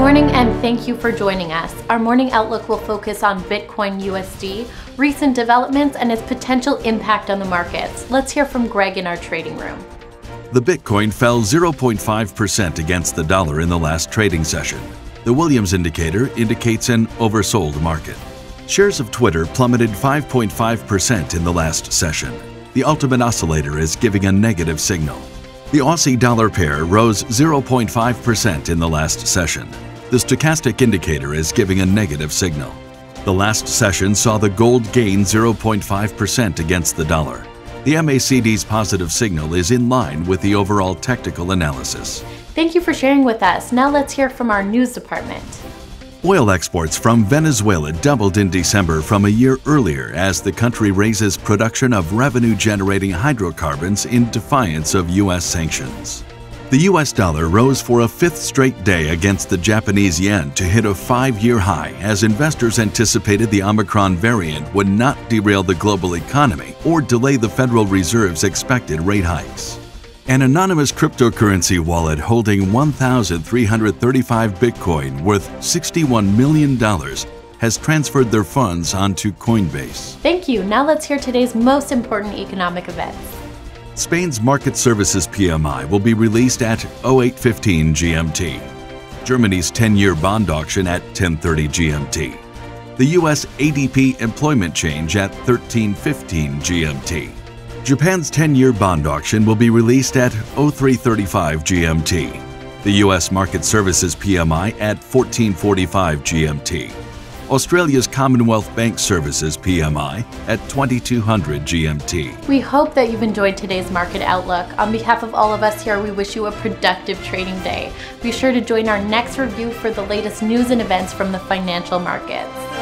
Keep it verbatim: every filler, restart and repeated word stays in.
morning and thank you for joining us. Our morning outlook will focus on Bitcoin U S D, recent developments, and its potential impact on the markets. Let's hear from Greg in our trading room. The Bitcoin fell zero point five percent against the dollar in the last trading session. The Williams indicator indicates an oversold market. Shares of Twitter plummeted five point five percent in the last session. The Ultimate Oscillator is giving a negative signal. The Aussie dollar pair rose zero point five percent in the last session. The stochastic indicator is giving a negative signal. The last session saw the gold gain zero point five percent against the dollar. The M A C D's positive signal is in line with the overall technical analysis. Thank you for sharing with us. Now let's hear from our news department. Oil exports from Venezuela doubled in December from a year earlier as the country raises production of revenue-generating hydrocarbons in defiance of U S sanctions. The U S dollar rose for a fifth straight day against the Japanese yen to hit a five-year high as investors anticipated the Omicron variant would not derail the global economy or delay the Federal Reserve's expected rate hikes. An anonymous cryptocurrency wallet holding one thousand three hundred thirty-five Bitcoin worth sixty-one million dollars has transferred their funds onto Coinbase. Thank you. Now let's hear today's most important economic events. Spain's Market Services P M I will be released at oh eight fifteen G M T. Germany's ten-year bond auction at ten thirty G M T. The U S A D P employment change at thirteen fifteen G M T. Japan's ten-year bond auction will be released at oh three thirty-five G M T. The U S Market Services P M I at fourteen forty-five G M T. Australia's Commonwealth Bank Services P M I at twenty-two hundred G M T. We hope that you've enjoyed today's market outlook. On behalf of all of us here, we wish you a productive trading day. Be sure to join our next review for the latest news and events from the financial markets.